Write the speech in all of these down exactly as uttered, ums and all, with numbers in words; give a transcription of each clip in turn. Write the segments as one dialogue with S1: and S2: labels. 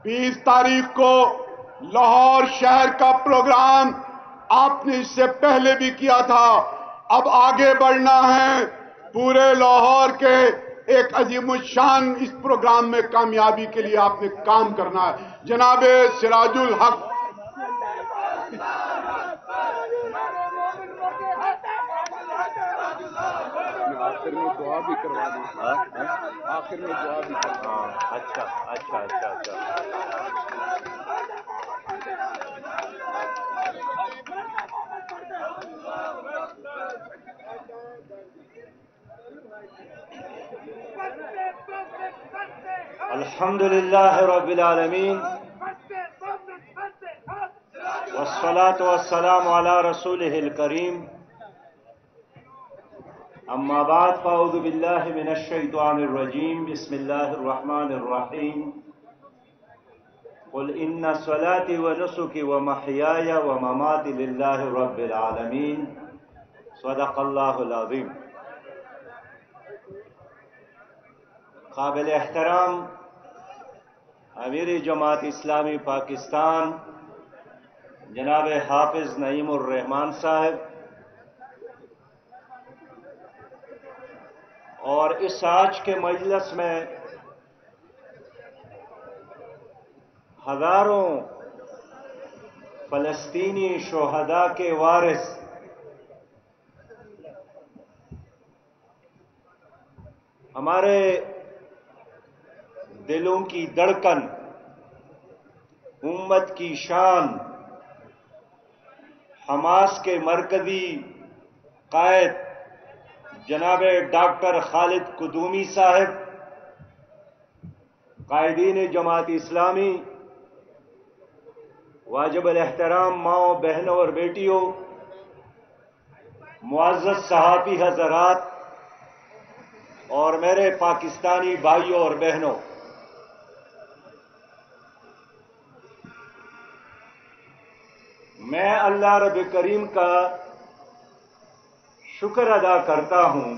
S1: بیس تاریخ کو لاہور شہر کا پروگرام آپ نے اس سے پہلے بھی کیا تھا. اب آگے بڑھنا ہے. پورے لاہور کے ایک عظیم الشان اس پروگرام میں کامیابی کے لیے آپ نے کام کرنا ہے. جناب سراج الحق
S2: آخر میں دعا بھی کروا دیں. آخر میں دعا بھی کروا دیں.
S3: اچھا اچھا اچھا اچھا الحمد للہ رب العالمین والصلاة والسلام علی رسولہ الکریم. اما بعد فاعوذ باللہ من الشیطان الرجیم. بسم اللہ الرحمن الرحیم. قل ان صلاتي ونسكي ومحياي ومماتي لله رب العالمین. صدق اللہ العظیم. قابل احترام امیر جماعت اسلامی پاکستان جناب حافظ نعیم الرحمان صاحب اور اس آج کے مجلس میں ہزاروں فلسطینی شہداء کے وارث ہمارے دلوں کی دھڑکن، امت کی شان، حماس کے مرکزی قائد جناب ڈاکٹر خالد قدومی صاحب، قائدین جماعت اسلامی، واجب الاحترام ماؤں، بہنوں اور بیٹیوں، معزز صحافی حضرات اور میرے پاکستانی بھائیوں اور بہنوں، میں اللہ رب کریم کا شکر ادا کرتا ہوں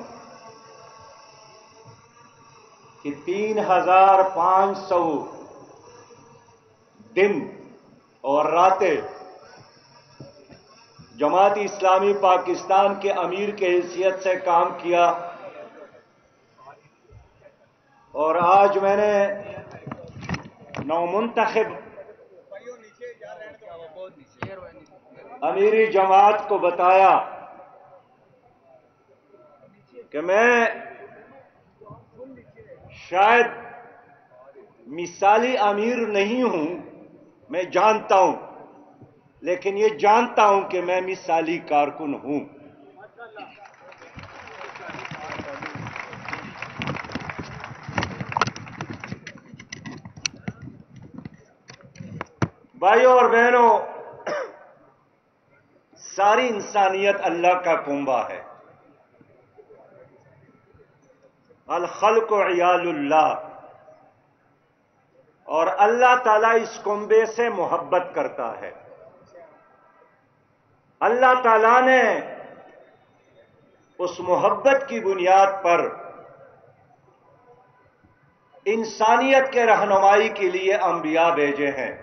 S3: کہ تین ہزار پانچ سو دن اور راتیں جماعت اسلامی پاکستان کے امیر کے حیثیت سے کام کیا، اور آج میں نے نومنتخب امیری جماعت کو بتایا کہ میں شاید مثالی امیر نہیں ہوں، میں جانتا ہوں، لیکن یہ جانتا ہوں کہ میں مثالی کارکن ہوں. بھائیوں اور بہنوں، ساری انسانیت اللہ کا کنبہ ہے. الخلق عیال اللہ، اور اللہ تعالیٰ اس کنبے سے محبت کرتا ہے. اللہ تعالیٰ نے اس محبت کی بنیاد پر انسانیت کے رہنمائی کے لیے انبیاء بھیجے ہیں،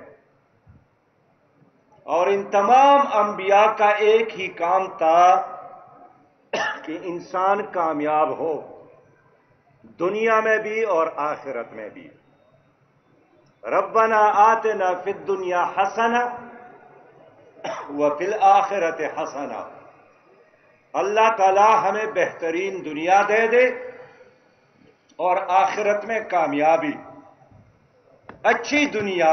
S3: اور ان تمام انبیاء کا ایک ہی کام تھا کہ انسان کامیاب ہو، دنیا میں بھی اور آخرت میں بھی. ربنا آتنا فی الدنیا حسنہ وفی الآخرت حسنہ. اللہ تعالی ہمیں بہترین دنیا دے دے اور آخرت میں کامیابی. اچھی دنیا،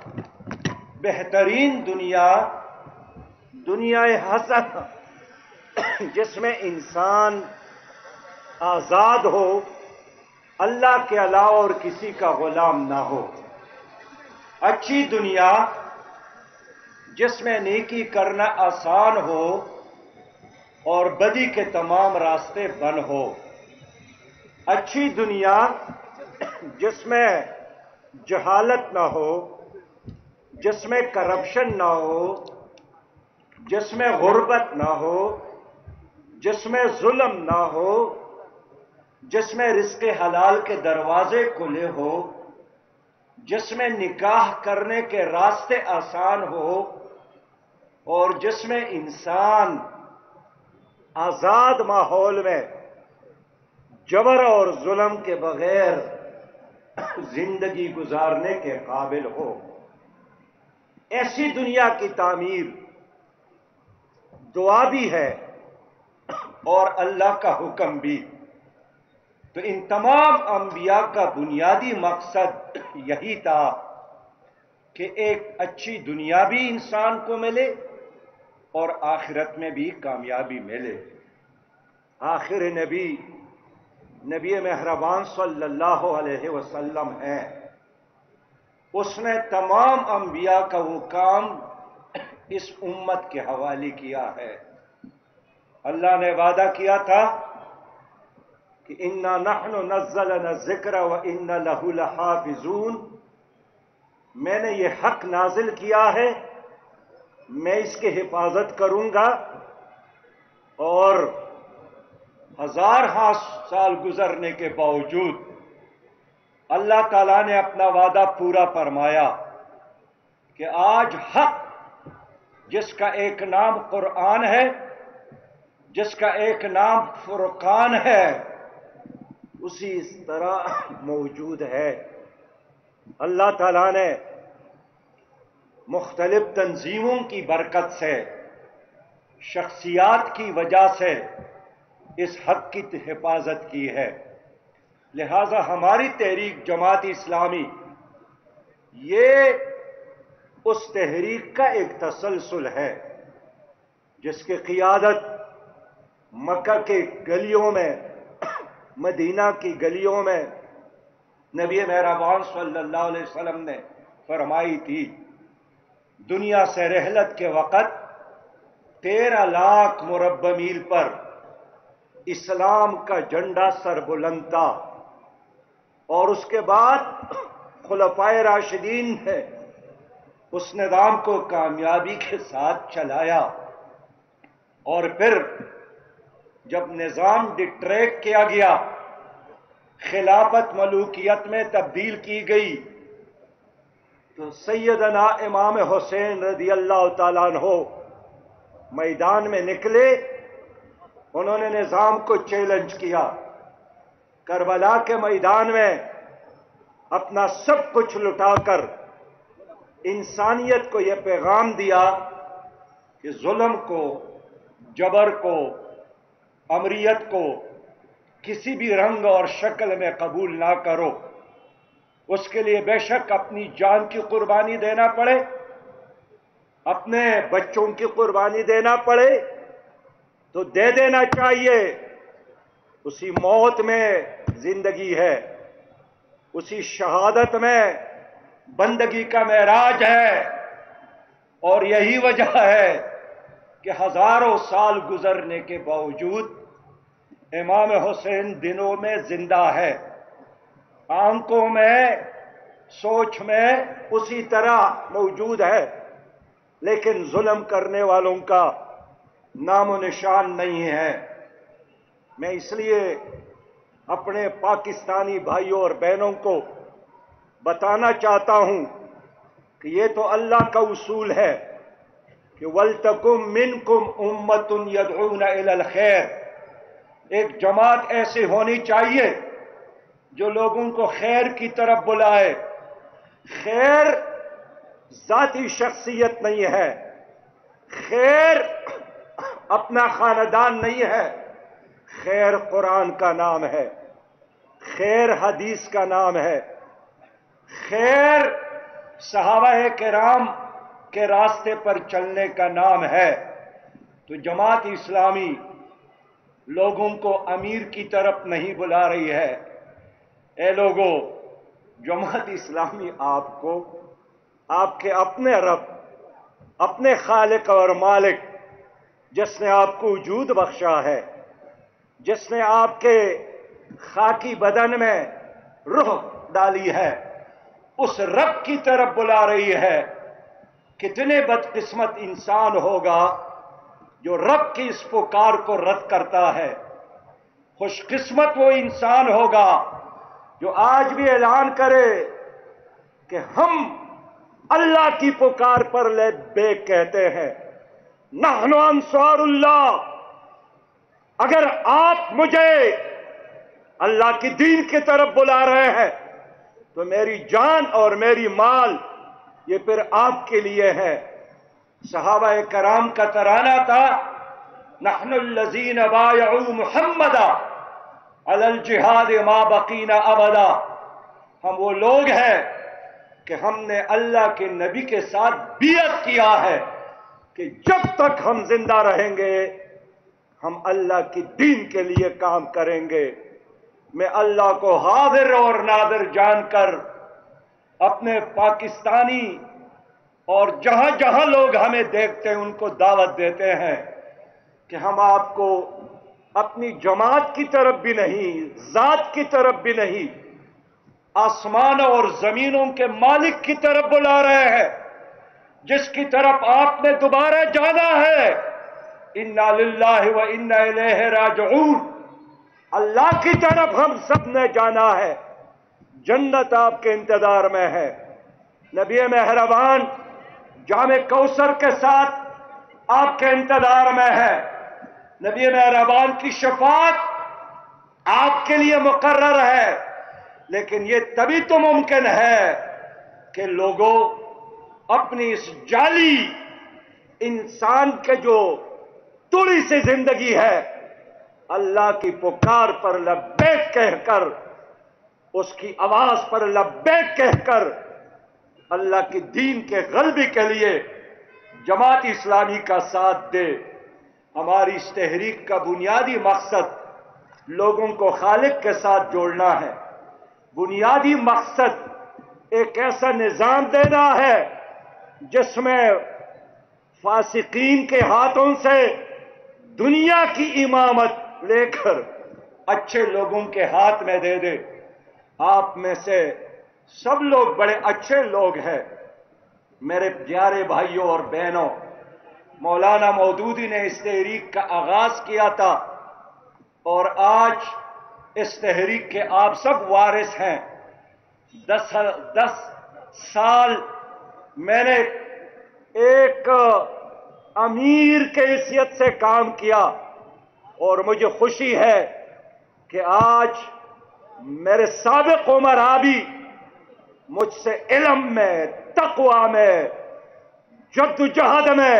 S3: بہترین دنیا، دنیا حسن جس میں انسان آزاد ہو، اللہ کے علاوہ اور کسی کا غلام نہ ہو. اچھی دنیا جس میں نیکی کرنا آسان ہو اور بدی کے تمام راستے بند ہو. اچھی دنیا جس میں جہالت نہ ہو، جس میں کرپشن نہ ہو، جس میں غربت نہ ہو، جس میں ظلم نہ ہو، جس میں رزق حلال کے دروازے کھلے ہو، جس میں نکاح کرنے کے راستے آسان ہو اور جس میں انسان آزاد ماحول میں جبر اور ظلم کے بغیر زندگی گزارنے کے قابل ہو، ایسی دنیا کی تعمیر دعا بھی ہے اور اللہ کا حکم بھی۔ تو ان تمام انبیاء کا بنیادی مقصد یہی تھا کہ ایک اچھی دنیا بھی انسان کو ملے اور آخرت میں بھی کامیابی ملے۔ آخر نبی نبی مہربان صلی اللہ علیہ وسلم ہے، اس نے تمام انبیاء کا وہ کام اس امت کے حوالے کیا ہے۔ اللہ نے وعدہ کیا تھا کہ انا نحن نزلنا الذکر وانا له لحافظون، میں نے یہ حق نازل کیا ہے، میں اس کی حفاظت کروں گا، اور ہزار ہاں سال گزرنے کے باوجود اللہ تعالیٰ نے اپنا وعدہ پورا فرمایا کہ آج حق جس کا ایک نام قرآن ہے، جس کا ایک نام فرقان ہے، اسی اس طرح موجود ہے۔ اللہ تعالیٰ نے مختلف تنظیموں کی برکت سے، شخصیات کی وجہ سے اس حق کی حفاظت کی ہے۔ لہذا ہماری تحریک جماعت اسلامی یہ اس تحریک کا ایک تسلسل ہے جس کی قیادت مکہ کے گلیوں میں، مدینہ کی گلیوں میں نبی مہربان صلی اللہ علیہ وسلم نے فرمائی تھی۔ دنیا سے رحلت کے وقت تیرہ لاکھ مربع میل پر اسلام کا جھنڈا سر بلند تھا، اور اس کے بعد خلفائے راشدین نے اس نظام کو کامیابی کے ساتھ چلایا، اور پھر جب نظام ڈٹریکٹ کیا گیا، خلافت ملوکیت میں تبدیل کی گئی، تو سیدنا امام حسین رضی اللہ تعالیٰ عنہ میدان میں نکلے، انہوں نے نظام کو چیلنج کیا، کربلا کے میدان میں اپنا سب کچھ لٹا کر انسانیت کو یہ پیغام دیا کہ ظلم کو، جبر کو، امریت کو کسی بھی رنگ اور شکل میں قبول نہ کرو۔ اس کے لیے بے شک اپنی جان کی قربانی دینا پڑے، اپنے بچوں کی قربانی دینا پڑے تو دے دینا چاہیے۔ اسی موت میں زندگی ہے، اسی شہادت میں بندگی کا معراج ہے، اور یہی وجہ ہے کہ ہزاروں سال گزرنے کے باوجود امام حسین دنوں میں زندہ ہے، آنکھوں میں، سوچ میں اسی طرح موجود ہے، لیکن ظلم کرنے والوں کا نام و نشان نہیں ہے۔ میں اس لیے اپنے پاکستانی بھائیوں اور بہنوں کو بتانا چاہتا ہوں کہ یہ تو اللہ کا اصول ہے کہ وَلْتَكُمْ مِنْكُمْ أُمَّةٌ يَدْعُونَ إِلَى الْخَيْرِ، ایک جماعت ایسی ہونی چاہیے جو لوگوں کو خیر کی طرف بلائے۔ خیر ذاتی شخصیت نہیں ہے، خیر اپنا خاندان نہیں ہے، خیر قرآن کا نام ہے، خیر حدیث کا نام ہے، خیر صحابہ کرام کے راستے پر چلنے کا نام ہے۔ تو جماعت اسلامی لوگوں کو امیر کی طرف نہیں بلا رہی ہے۔ اے لوگوں، جماعت اسلامی آپ کو آپ کے اپنے رب، اپنے خالق اور مالک، جس نے آپ کو وجود بخشا ہے، جس نے آپ کے خاکی بدن میں روح ڈالی ہے، اس رب کی طرف بلا رہی ہے۔ کتنے بدقسمت انسان ہوگا جو رب کی اس پکار کو رد کرتا ہے، خوش قسمت وہ انسان ہوگا جو آج بھی اعلان کرے کہ ہم اللہ کی پکار پر لبیک کہتے ہیں، نحن انصار اللہ، اگر آپ مجھے اللہ کی دین کی طرف بلا رہے ہیں تو میری جان اور میری مال یہ پھر آپ کے لیے ہے۔ صحابہ کرام کا ترانہ تھا، نحن الذین بایعوا محمدا علی الجہاد ما بقینا ابدا، ہم وہ لوگ ہیں کہ ہم نے اللہ کے نبی کے ساتھ بیعت کیا ہے کہ جب تک ہم زندہ رہیں گے ہم اللہ کی دین کے لیے کام کریں گے۔ میں اللہ کو حاضر اور ناظر جان کر اپنے پاکستانی اور جہاں جہاں لوگ ہمیں دیکھتے ہیں ان کو دعوت دیتے ہیں کہ ہم آپ کو اپنی جماعت کی طرف بھی نہیں، ذات کی طرف بھی نہیں، آسمان اور زمینوں کے مالک کی طرف بلا رہے ہیں، جس کی طرف آپ نے دوبارہ جانا ہے۔ انا للہ و انا الیہ راجعون، اللہ کی طرف ہم سب نے جانا ہے، جنت آپ کے انتظار میں ہے۔ نبی مہربان جام کوثر کے ساتھ آپ کے انتظار میں ہے، نبی مہربان کی شفاعت آپ کے لیے مقرر ہے، لیکن یہ تبھی تو ممکن ہے کہ لوگوں اپنی اس جعلی انسان کے جو تھوڑی سی زندگی ہے اللہ کی پکار پر لبیک کہہ کر، اس کی آواز پر لبیک کہہ کر اللہ کی دین کے غلبے کے لیے جماعت اسلامی کا ساتھ دے۔ ہماری اس تحریک کا بنیادی مقصد لوگوں کو خالق کے ساتھ جوڑنا ہے، بنیادی مقصد ایک ایسا نظام دینا ہے جس میں فاسقین کے ہاتھوں سے دنیا کی امامت لے کر اچھے لوگوں کے ہاتھ میں دے دے۔ آپ میں سے سب لوگ بڑے اچھے لوگ ہیں، میرے پیارے بھائیوں اور بہنوں۔ مولانا مودودی نے اس تحریک کا آغاز کیا تھا اور آج اس تحریک کے آپ سب وارث ہیں۔ دس دس سال میں نے ایک امیر کے حیثیت سے کام کیا اور مجھے خوشی ہے کہ آج میرے سابق عمرا بھی مجھ سے علم میں، تقوی میں، جدوجہد میں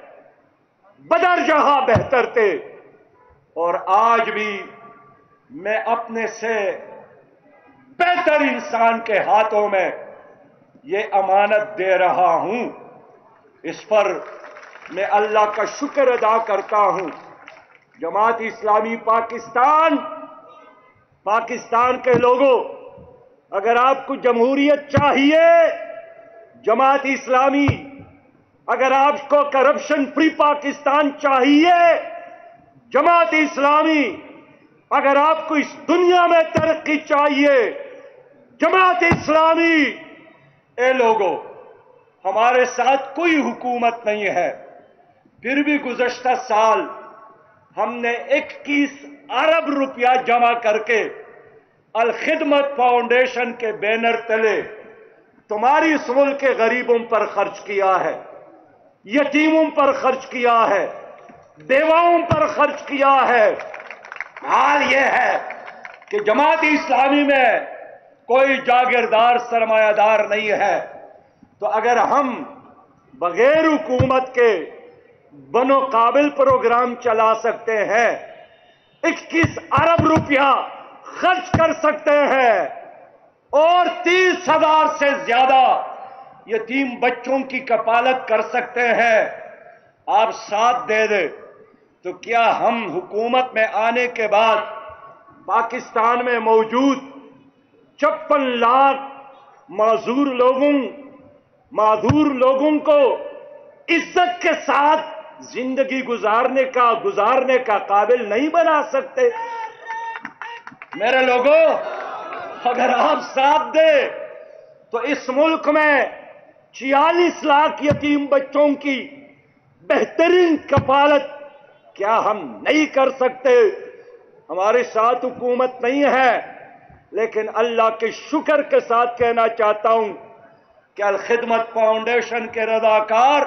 S3: بدر جہاں بہتر تھے، اور آج بھی میں اپنے سے بہتر انسان کے ہاتھوں میں یہ امانت دے رہا ہوں۔ اس پر میں اللہ کا شکر ادا کرتا ہوں۔ جماعت اسلامی پاکستان پاکستان کے لوگوں، اگر آپ کو جمہوریت چاہیے، جماعت اسلامی، اگر آپ کو کرپشن فری پاکستان چاہیے، جماعت اسلامی، اگر آپ کو اس دنیا میں ترقی چاہیے، جماعت اسلامی، اے لوگوں، ہمارے ساتھ کوئی حکومت نہیں ہے، پھر بھی گزشتہ سال ہم نے اکیس ارب روپیہ جمع کر کے الخدمت فاؤنڈیشن کے بینر تلے تمہاری اس ملک کے غریبوں پر خرچ کیا ہے، یتیموں پر خرچ کیا ہے، بیواؤں پر خرچ کیا ہے۔ حال یہ ہے کہ جماعت اسلامی میں کوئی جاگیردار سرمایہ دار نہیں ہے، تو اگر ہم بغیر حکومت کے بنو قابل پروگرام چلا سکتے ہیں، اکیس ارب روپیہ خرچ کر سکتے ہیں اور تیس ہزار سے زیادہ یتیم بچوں کی کفالت کر سکتے ہیں، آپ ساتھ دے دیں، تو کیا ہم حکومت میں آنے کے بعد پاکستان میں موجود چھپن لاکھ معذور لوگوں معذور لوگوں کو عزت کے ساتھ زندگی گزارنے کا گزارنے کا قابل نہیں بنا سکتے؟ میرے لوگوں، اگر آپ ساتھ دیں تو اس ملک میں چھیالیس لاکھ یتیم بچوں کی بہترین کفالت کیا ہم نہیں کر سکتے؟ ہمارے ساتھ حکومت نہیں ہے، لیکن اللہ کے شکر کے ساتھ کہنا چاہتا ہوں، کہ الخدمت فاؤنڈیشن کے رضاکار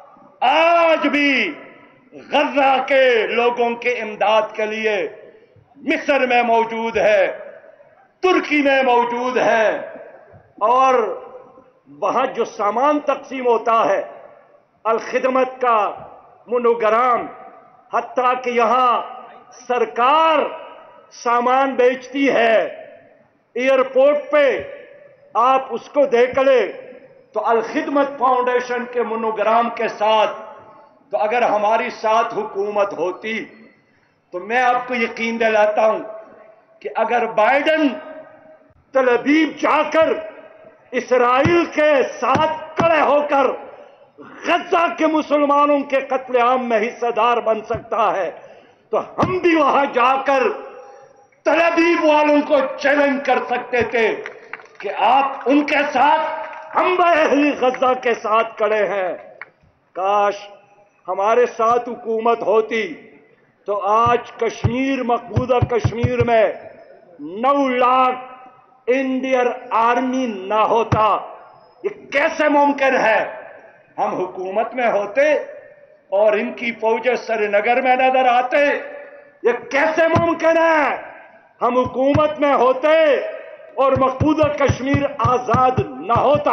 S3: آج بھی غزہ کے لوگوں کے امداد کے لیے مصر میں موجود ہے، ترکی میں موجود ہے، اور وہاں جو سامان تقسیم ہوتا ہے الخدمت کا مونوگرام، حتیٰ کہ یہاں سرکار سامان بیچتی ہے ایئرپورٹ پہ، آپ اس کو دیکھ لیں تو الخدمت فاؤنڈیشن کے مونوگرام کے ساتھ، تو اگر ہماری ساتھ حکومت ہوتی تو میں آپ کو یقین دلاتا ہوں کہ اگر بائیڈن تل ابیب جا کر اسرائیل کے ساتھ کھڑے ہو کر غزہ کے مسلمانوں کے قتل عام میں حصہ دار بن سکتا ہے تو ہم بھی وہاں جا کر تل ابیب والوں کو چیلنج کر سکتے تھے کہ آپ ان کے ساتھ، ہم بھی اہل غزہ کے ساتھ کھڑے ہیں۔ کاش ہمارے ساتھ حکومت ہوتی تو آج کشمیر، مقبوضہ کشمیر میں نو لاکھ انڈین آرمی نہ ہوتا۔ یہ کیسے ممکن ہے؟ ہم حکومت میں ہوتے اور ان کی فوجیں سری نگر میں نظر آتے۔ یہ کیسے ممکن ہے؟ ہم حکومت میں ہوتے اور مقبوضہ کشمیر آزاد نہ ہوتا۔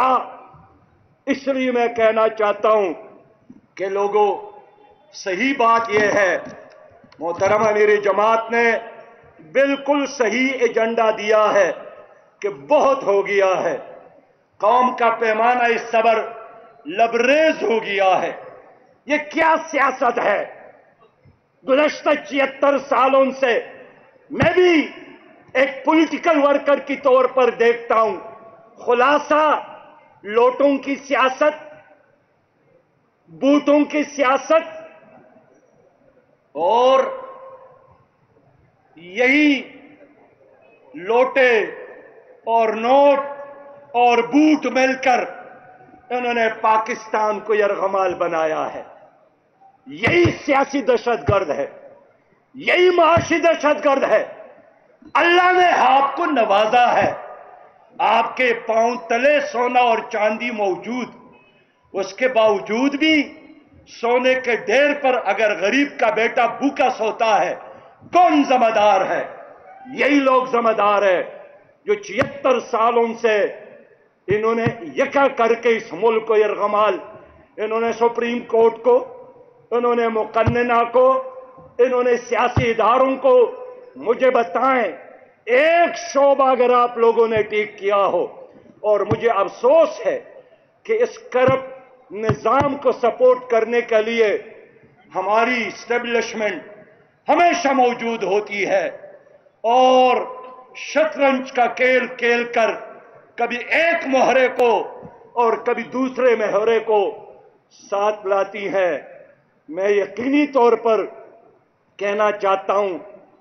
S3: اس لیے میں کہنا چاہتا ہوں کہ لوگوں، صحیح بات یہ ہے، محترم امیر جماعت نے بالکل صحیح ایجنڈا دیا ہے کہ بہت ہو گیا ہے، قوم کا پیمانہ اس صبر لبریز ہو گیا ہے۔ یہ کیا سیاست ہے؟ گزشتہ چھہتر سالوں سے میں بھی ایک پولیٹیکل ورکر کی طور پر دیکھتا ہوں، خلاصہ لوٹوں کی سیاست، بوٹوں کی سیاست، اور یہی لوٹے اور نوٹ اور بوٹ مل کر انہوں نے پاکستان کو یرغمال بنایا ہے۔ یہی سیاسی دہشت گرد ہے، یہی معاشی دہشت گرد ہے۔ اللہ نے آپ کو نوازا ہے، آپ کے پاؤں تلے سونا اور چاندی موجود، اس کے باوجود بھی سونے کے ڈھیر پر اگر غریب کا بیٹا بھوکا سوتا ہے، کون ذمہ دار ہے؟ یہی لوگ ذمہ دار ہے جو چھہتر سالوں سے انہوں نے یکا کر کے اس ملک کو یرغمال، انہوں نے سپریم کورٹ کو، انہوں نے مقننہ کو، انہوں نے سیاسی اداروں کو، مجھے بتائیں ایک شعبہ اگر آپ لوگوں نے ٹھیک کیا ہو، اور مجھے افسوس ہے کہ اس کرپٹ نظام کو سپورٹ کرنے کے لیے ہماری اسٹیبلشمنٹ ہمیشہ موجود ہوتی ہے اور شطرنج کا کھیل کھیل کر کبھی ایک مہرے کو اور کبھی دوسرے مہرے کو ساتھ لاتی ہے۔ میں یقینی طور پر کہنا چاہتا ہوں،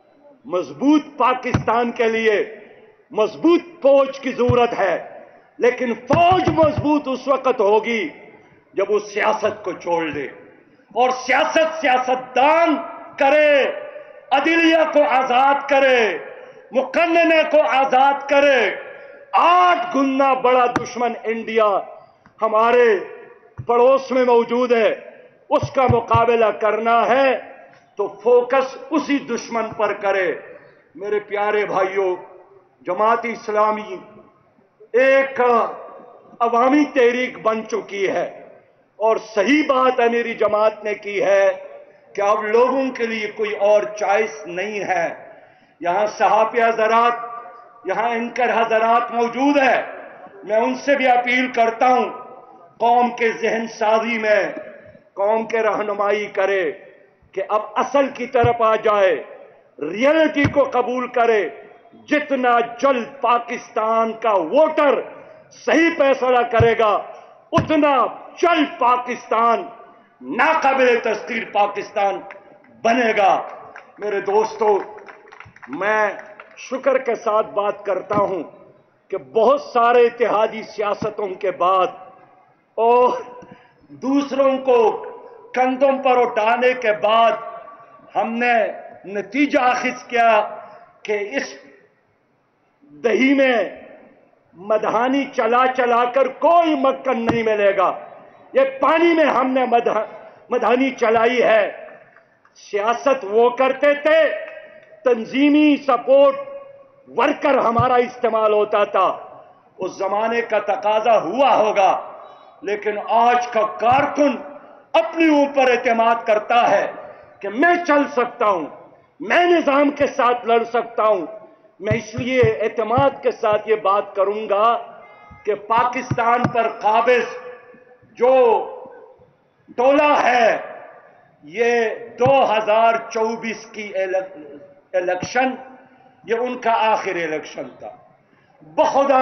S3: مضبوط پاکستان کے لیے مضبوط فوج کی ضرورت ہے، لیکن فوج مضبوط اس وقت ہوگی جب وہ سیاست کو چھوڑ دے، اور سیاست سیاستدان کرے، عدلیہ کو آزاد کرے، مقننہ کو آزاد کرے۔ آٹھ گنا بڑا دشمن انڈیا ہمارے پڑوس میں موجود ہے، اس کا مقابلہ کرنا ہے تو فوکس اسی دشمن پر کرے۔ میرے پیارے بھائیوں، جماعت اسلامی ایک عوامی تحریک بن چکی ہے، اور صحیح بات امیری جماعت نے کی ہے کہ اب لوگوں کے لیے کوئی اور چوائس نہیں ہے۔ یہاں صحافی حضرات، یہاں اینکر حضرات موجود ہیں، میں ان سے بھی اپیل کرتا ہوں قوم کے ذہن سازی میں قوم کے رہنمائی کرے کہ اب اصل کی طرف آ جائے، ریئلٹی کو قبول کرے۔ جتنا جلد پاکستان کا ووٹر صحیح فیصلہ کرے گا، اتنا جلد پاکستان ناقابل تسخیر پاکستان بنے گا۔ میرے دوستو، میں شکر کے ساتھ بات کرتا ہوں کہ بہت سارے اتحادی سیاستوں کے بعد اور دوسروں کو کندھوں پر اٹھانے کے بعد ہم نے نتیجہ اخذ کیا کہ اس دہی میں مدہانی چلا چلا کر کوئی مکن نہیں ملے گا. یہ پانی میں ہم نے مدہانی چلائی ہے. سیاست وہ کرتے تھے، تنظیمی سپورٹ ورکر ہمارا استعمال ہوتا تھا. اس زمانے کا تقاضا ہوا ہوگا، لیکن آج کا کارکن اپنی اوپر اعتماد کرتا ہے کہ میں چل سکتا ہوں، میں نظام کے ساتھ لڑ سکتا ہوں. میں اس لیے اعتماد کے ساتھ یہ بات کروں گا کہ پاکستان پر قابض جو ٹولہ ہے، یہ دو ہزار چوبیس کی الیکشن یہ ان کا آخری الیکشن تھا. بخدا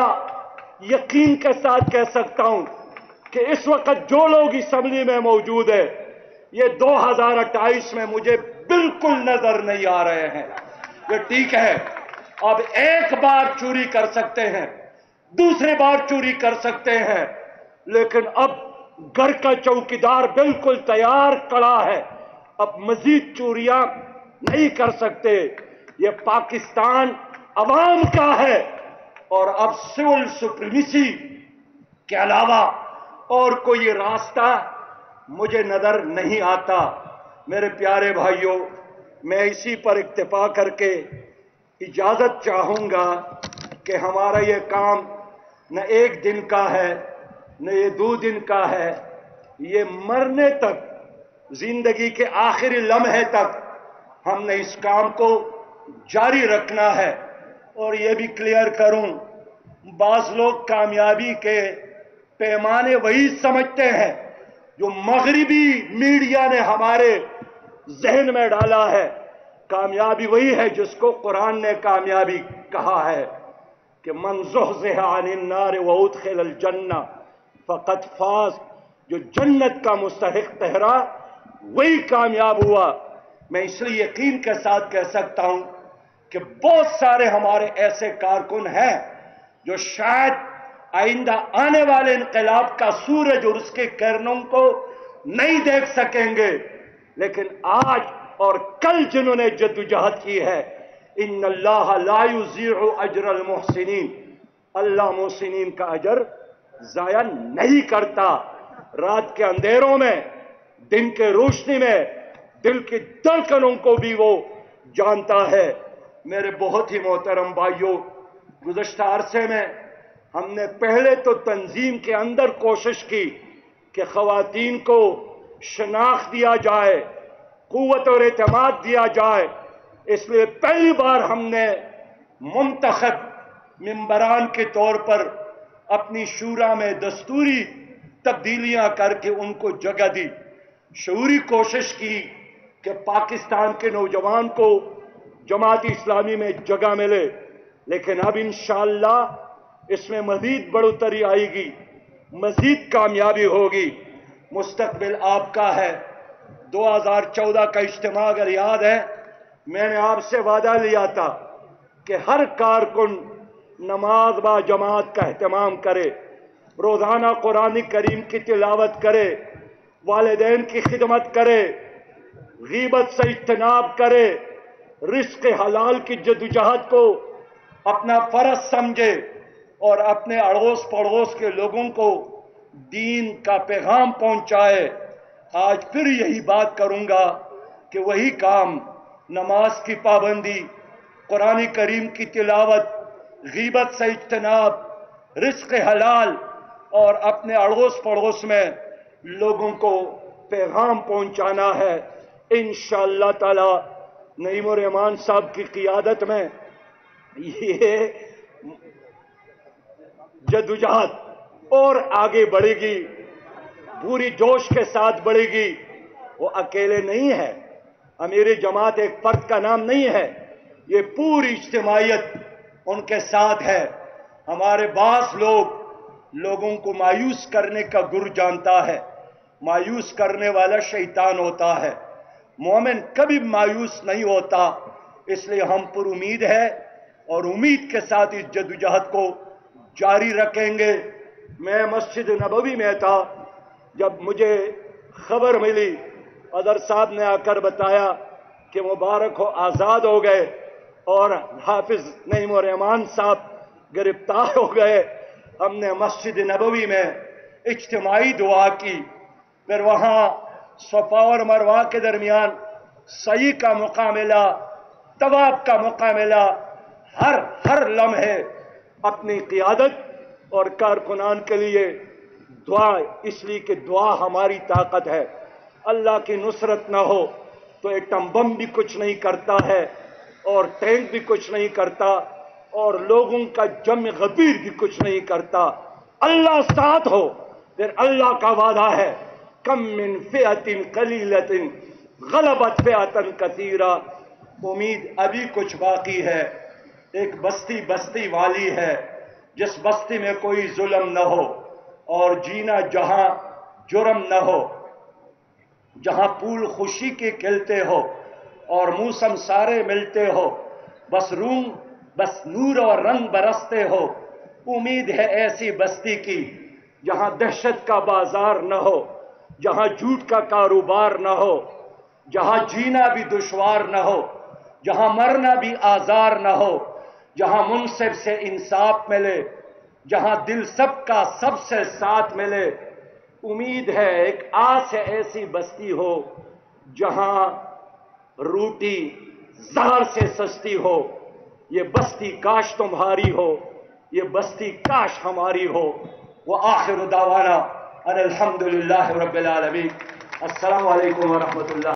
S3: یقین کے ساتھ کہہ سکتا ہوں کہ اس وقت جو لوگ اسمبلی میں موجود ہیں، یہ دو ہزار اٹھائیس میں مجھے بالکل نظر نہیں آ رہے ہیں. یہ ٹھیک ہے، اب ایک بار چوری کر سکتے ہیں، دوسری بار چوری کر سکتے ہیں، لیکن اب گھر کا چوکیدار بالکل تیار کھڑا ہے. اب مزید چوریاں نہیں کر سکتے. یہ پاکستان عوام کا ہے، اور اب سول سپریمیسی کے علاوہ اور کوئی راستہ مجھے نظر نہیں آتا. میرے پیارے بھائیوں، میں اسی پر اکتفا کر کے اجازت چاہوں گا کہ ہمارا یہ کام نہ ایک دن کا ہے، نہ یہ دو دن کا ہے. یہ مرنے تک، زندگی کے آخری لمحے تک ہم نے اس کام کو جاری رکھنا ہے. اور یہ بھی کلیئر کروں، بعض لوگ کامیابی کے پیمانے وہی سمجھتے ہیں جو مغربی میڈیا نے ہمارے ذہن میں ڈالا ہے. کامیابی وہی ہے جس کو قرآن نے کامیابی کہا ہے کہ من زحزح عن النار وادخل الجنہ فقد فاز. جو جنت کا مستحق ٹھہرا وہی کامیاب ہوا. میں اس لیے یقین کے ساتھ کہہ سکتا ہوں کہ بہت سارے ہمارے ایسے کارکن ہیں جو شاید آئندہ آنے والے انقلاب کا سورج اور اس کے کرنوں کو نہیں دیکھ سکیں گے، لیکن آج اور کل جنہوں نے جدوجہد کی ہے، ان اللہ لا یضیع اجر المحسنین، اللہ محسنین کا اجر ضائع نہیں کرتا. رات کے اندھیروں میں، دن کے روشنی میں، دل کی دھڑکنوں کو بھی وہ جانتا ہے. میرے بہت ہی محترم بھائیوں، گزشتہ عرصے میں ہم نے پہلے تو تنظیم کے اندر کوشش کی کہ خواتین کو شناخت دیا جائے، قوت اور اعتماد دیا جائے. اس لیے پہلی بار ہم نے منتخب ممبران کے طور پر اپنی شورا میں دستوری تبدیلیاں کر کے ان کو جگہ دی. شعوری کوشش کی کہ پاکستان کے نوجوان کو جماعت اسلامی میں جگہ ملے، لیکن اب انشاءاللہ اس میں مزید بڑھوتری آئے گی، مزید کامیابی ہوگی. مستقبل آپ کا ہے. دو ہزار چودہ کا اجتماع اگر یاد ہے، میں نے آپ سے وعدہ لیا تھا کہ ہر کارکن نماز با جماعت کا اہتمام کرے، روزانہ قرآن کریم کی تلاوت کرے، والدین کی خدمت کرے، غیبت سے اجتناب کرے، رزق حلال کی جدوجہد کو اپنا فرض سمجھے، اور اپنے اڑوس پڑوس کے لوگوں کو دین کا پیغام پہنچائے. آج پھر یہی بات کروں گا کہ وہی کام، نماز کی پابندی، قرآن کریم کی تلاوت، غیبت سے اجتناب، رزق حلال، اور اپنے اڑوس پڑوس میں لوگوں کو پیغام پہنچانا ہے. انشاءاللہ تعالی نعیم الرحمان صاحب کی قیادت میں یہ جدوجہد اور آگے بڑھے گی، پوری جوش کے ساتھ بڑھے گی. وہ اکیلے نہیں ہے، امیر جماعت ایک فرد کا نام نہیں ہے، یہ پوری اجتماعیت ان کے ساتھ ہے. ہمارے بعض لوگ لوگوں کو مایوس کرنے کا گر جانتا ہے، مایوس کرنے والا شیطان ہوتا ہے. مومن کبھی مایوس نہیں ہوتا. اس لیے ہم پر امید ہے اور امید کے ساتھ اس جدوجہد کو جاری رکھیں گے. میں مسجد نبوی میں تھا جب مجھے خبر ملی، اظہر صاحب نے آ کر بتایا کہ مبارک ہو آزاد ہو گئے اور حافظ نعیم الرحمان صاحب گرفتار ہو گئے. ہم نے مسجد نبوی میں اجتماعی دعا کی، پھر وہاں صفا اور مروہ کے درمیان سعی کا موقع ملا، طواف کا موقع ملا۔ ہر ہر لمحے اپنی قیادت اور کارکنان کے لیے دعا، اس لیے کہ دعا ہماری طاقت ہے۔ اللہ کی نصرت نہ ہو تو ایٹم بم بھی کچھ نہیں کرتا ہے، اور ٹینک بھی کچھ نہیں کرتا، اور لوگوں کا جمع غفیر بھی کچھ نہیں کرتا۔ اللہ ساتھ ہو پھر اللہ کا وعدہ ہے، کم من فئۃ قلیلۃ غلبت فئۃ کثیرہ۔ امید ابھی کچھ باقی ہے۔ ایک بستی بستی والی ہے، جس بستی میں کوئی ظلم نہ ہو، اور جینا جہاں جرم نہ ہو، جہاں پھول خوشی کے کھلتے ہو اور موسم سارے ملتے ہو، بس روم بس نور اور رنگ برستے ہو۔ امید ہے ایسی بستی کی جہاں دہشت کا بازار نہ ہو، جہاں جھوٹ کا کاروبار نہ ہو، جہاں جینا بھی دشوار نہ ہو، جہاں مرنا بھی آزار نہ ہو، جہاں منصف سے انصاف ملے، جہاں دل سب کا سب سے ساتھ ملے۔ امید ہے ایک آس ہے ایسی بستی ہو جہاں روٹی زہر سے سستی ہو۔ یہ بستی کاش تمہاری ہو، یہ بستی کاش ہماری ہو۔ وآخر دعوانا ان الحمد للہ رب العالمین۔ السلام علیکم ورحمۃ اللہ۔